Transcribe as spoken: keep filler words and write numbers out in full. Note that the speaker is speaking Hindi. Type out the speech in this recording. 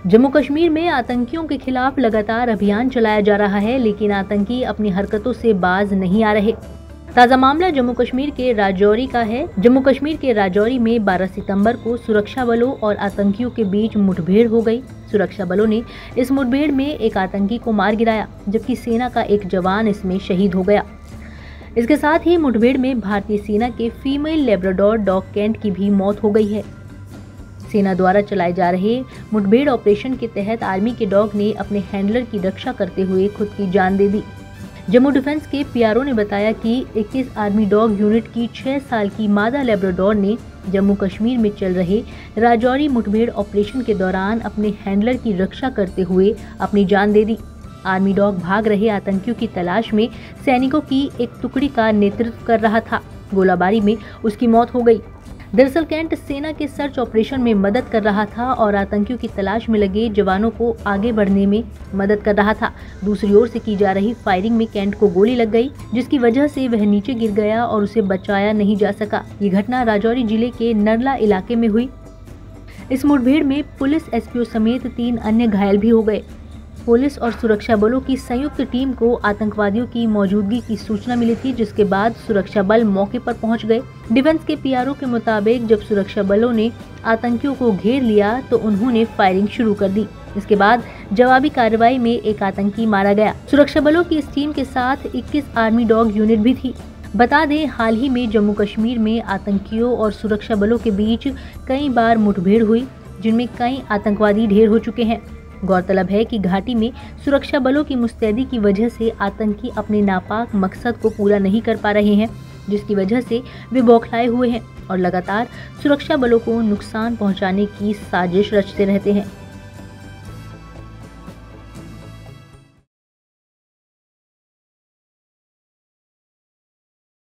जम्मू कश्मीर में आतंकियों के खिलाफ लगातार अभियान चलाया जा रहा है, लेकिन आतंकी अपनी हरकतों से बाज नहीं आ रहे। ताज़ा मामला जम्मू कश्मीर के राजौरी का है। जम्मू कश्मीर के राजौरी में बारह सितंबर को सुरक्षा बलों और आतंकियों के बीच मुठभेड़ हो गई। सुरक्षा बलों ने इस मुठभेड़ में एक आतंकी को मार गिराया, जबकि सेना का एक जवान इसमें शहीद हो गया। इसके साथ ही मुठभेड़ में भारतीय सेना के फीमेल लेब्राडोर डॉग कैंट की भी मौत हो गई है। सेना द्वारा चलाए जा रहे मुठभेड़ ऑपरेशन के तहत आर्मी के डॉग ने अपने हैंडलर की रक्षा करते हुए खुद की जान दे दी। जम्मू डिफेंस के पीआरओ ने बताया कि इक्कीस आर्मी डॉग यूनिट की छह साल की मादा लेब्राडोर ने जम्मू कश्मीर में चल रहे राजौरी मुठभेड़ ऑपरेशन के दौरान अपने हैंडलर की रक्षा करते हुए अपनी जान दे दी। आर्मी डॉग भाग रहे आतंकियों की तलाश में सैनिकों की एक टुकड़ी का नेतृत्व कर रहा था। गोलाबारी में उसकी मौत हो गई। दरअसल कैंट सेना के सर्च ऑपरेशन में मदद कर रहा था और आतंकियों की तलाश में लगे जवानों को आगे बढ़ने में मदद कर रहा था। दूसरी ओर से की जा रही फायरिंग में कैंट को गोली लग गई, जिसकी वजह से वह नीचे गिर गया और उसे बचाया नहीं जा सका। ये घटना राजौरी जिले के नरला इलाके में हुई। इस मुठभेड़ में पुलिस एसपीओ समेत तीन अन्य घायल भी हो गए। पुलिस और सुरक्षा बलों की संयुक्त टीम को आतंकवादियों की मौजूदगी की सूचना मिली थी, जिसके बाद सुरक्षा बल मौके पर पहुंच गए। डिफेंस के पीआरओ के मुताबिक जब सुरक्षा बलों ने आतंकियों को घेर लिया तो उन्होंने फायरिंग शुरू कर दी। इसके बाद जवाबी कार्रवाई में एक आतंकी मारा गया। सुरक्षा बलों की इस टीम के साथ इक्कीस आर्मी डॉग यूनिट भी थी। बता दें, हाल ही में जम्मू कश्मीर में आतंकियों और सुरक्षा बलों के बीच कई बार मुठभेड़ हुई, जिनमें कई आतंकवादी ढेर हो चुके हैं। गौरतलब है कि घाटी में सुरक्षा बलों की मुस्तैदी की वजह से आतंकी अपने नापाक मकसद को पूरा नहीं कर पा रहे हैं, जिसकी वजह से वे बौखलाए हुए हैं और लगातार सुरक्षा बलों को नुकसान पहुंचाने की साजिश रचते रहते हैं।